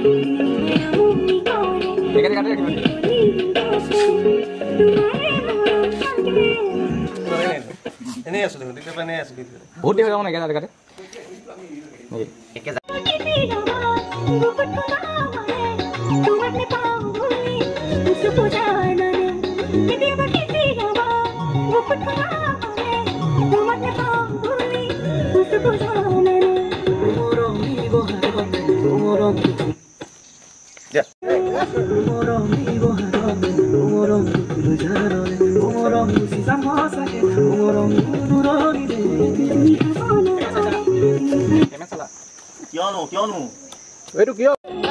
বহুত দেৰি হৈ যাব নেকি জেগাতে কিয়নো এইটো কিয়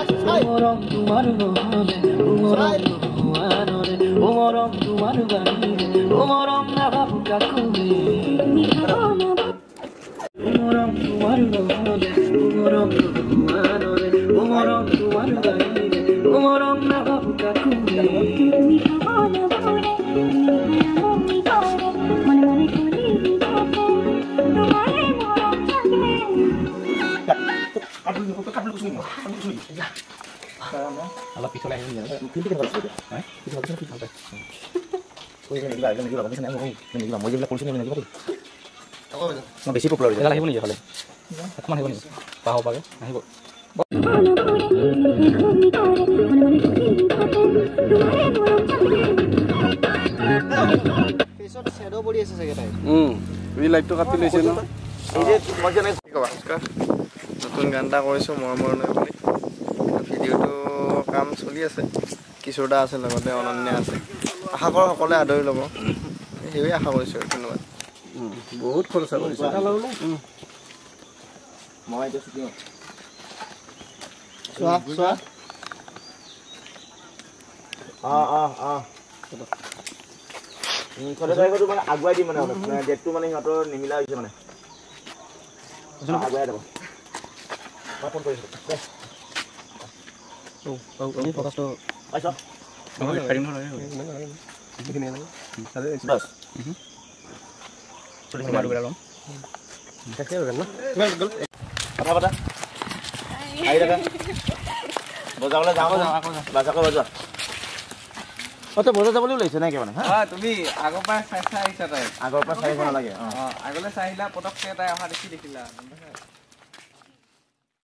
অলপ পিছলৈ আহিব বেছি পপুলাৰ আহিব নেকি হ'লে অকণমান আহিব নেকি পাহৰ পাগে আহিব লাইটটো কাটি লৈছে ন নতুন গান এটা কৰিছোঁ মৰমৰ নৈ বুলি ভিডিঅ'টো কাম চলি আছে কিশোৰ দা আছে লগতে অনন্যা আছে আশা কৰোঁ সকলোৱে আদৰি ল'ব সেয়ে আশা কৰিছোঁ আৰু ধন্যবাদ বহুত খৰচা কৰিছে মই এতিয়া চোৱা চোৱা মানে আগুৱাই দিম মানে ডেটটো মানে সিহঁতৰ নিমিলা হৈছে মানে আগুৱাই যাব ফোন কৰিছোঁ বজাবলৈ যাওঁ বাজাকৈ বজোৱা বজাৰ যাবলৈ ওলাইছে নাই মানে তুমি আগৰ পৰা চাই আহিছা তাই আগৰ পৰা চাই নালাগে আগলৈ চাই আহিলা পটককৈ তাই অহা দেখিলা